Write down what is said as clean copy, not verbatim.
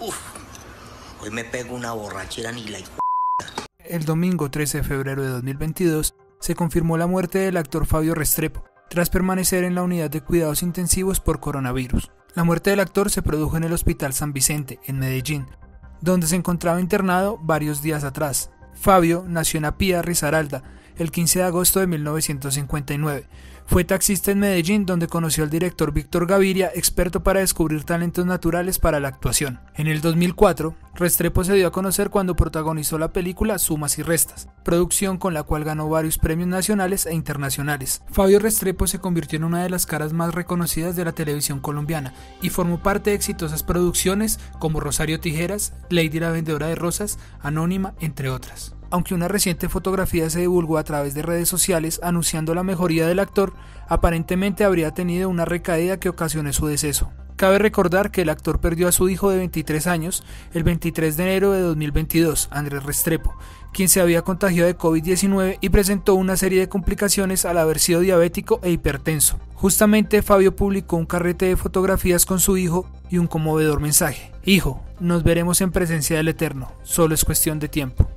Uf, hoy me pego una borrachera ni la... El domingo 13 de febrero de 2022 se confirmó la muerte del actor Fabio Restrepo, tras permanecer en la unidad de cuidados intensivos por coronavirus. La muerte del actor se produjo en el Hospital San Vicente, en Medellín, donde se encontraba internado varios días atrás. Fabio nació en Apía, Risaralda, el 15 de agosto de 1959. Fue taxista en Medellín, donde conoció al director Víctor Gaviria, experto para descubrir talentos naturales para la actuación. En el 2004, Restrepo se dio a conocer cuando protagonizó la película Sumas y Restas, producción con la cual ganó varios premios nacionales e internacionales. Fabio Restrepo se convirtió en una de las caras más reconocidas de la televisión colombiana y formó parte de exitosas producciones como Rosario Tijeras, Lady la Vendedora de Rosas, Anónima, entre otras. Aunque una reciente fotografía se divulgó a través de redes sociales anunciando la mejoría del actor, aparentemente habría tenido una recaída que ocasionó su deceso. Cabe recordar que el actor perdió a su hijo de 23 años el 23 de enero de 2022, Andrés Restrepo, quien se había contagiado de COVID-19 y presentó una serie de complicaciones al haber sido diabético e hipertenso. Justamente Fabio publicó un carrete de fotografías con su hijo y un conmovedor mensaje: "Hijo, nos veremos en presencia del Eterno, solo es cuestión de tiempo".